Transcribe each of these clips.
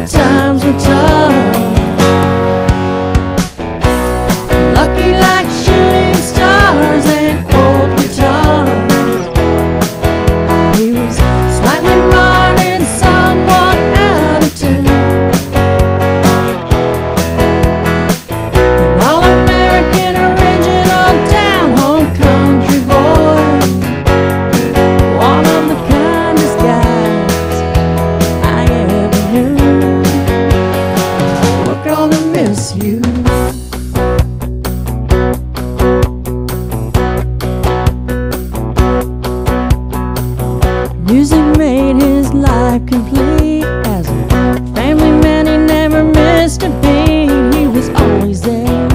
the times were tough. Lucky like shooting stars and old guitars. He was slightly marred and somewhat out of tune. An all-American original down-home country boy, one of the kindest guys I ever knew. We're gonna miss you. Music made his life complete. As a family man, he never missed a beat. He was always there.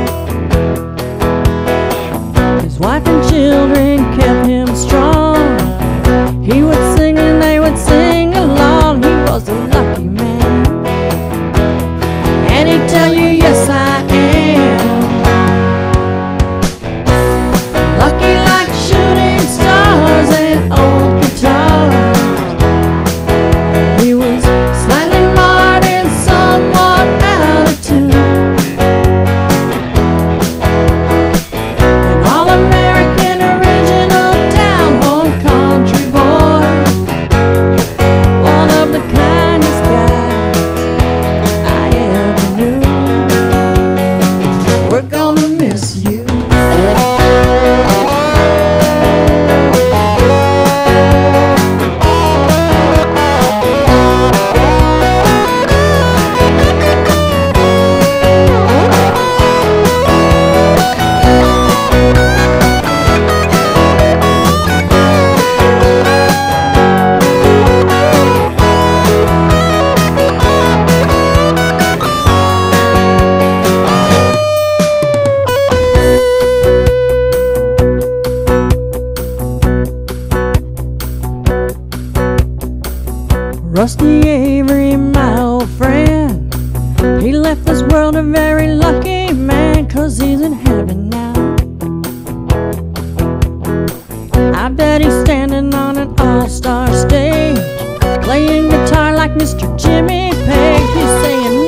His wife and children kept him strong. He would sing and they would sing along. He was a lucky man, and he'd tell you, yes, I am. Lucky like shooting stars and old guitars. He was slightly marred and somewhat out of tune. An all-American original down-home country boy, one of the kindest guys I ever knew. We're gonna miss you. Rusty Avery, my old friend, he left this world a very lucky man, 'cause he's in heaven now. I bet he's standing on an all-star stage, playing guitar like Mr. Jimmy Page. He's saying,